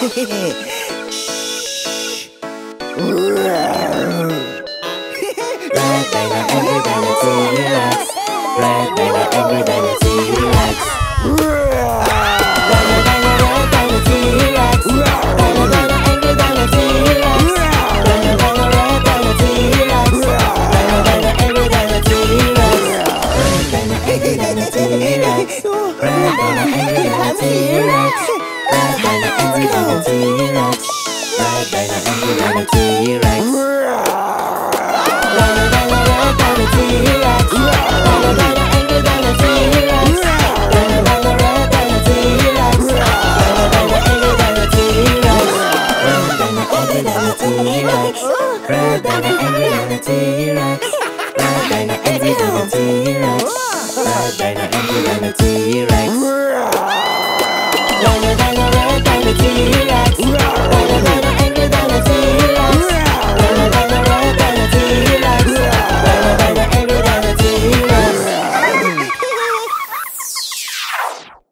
Red Dino, angry Dino, T-Rex. Red Dino, angry Dino, T-Rex. Red Dino, T-Rex. Dino, Dino, angry Dino, T-Rex. Dino, Dino, red Dino, T-Rex. Dino, Dino, angry Dino, T-Rex. Red Dino, angry Dino, T-Rex. Red Dino, angry Dino, T-Rex. Red Dino, angry Dino, T-Rex. Red Dino, angry Dino, T-Rex.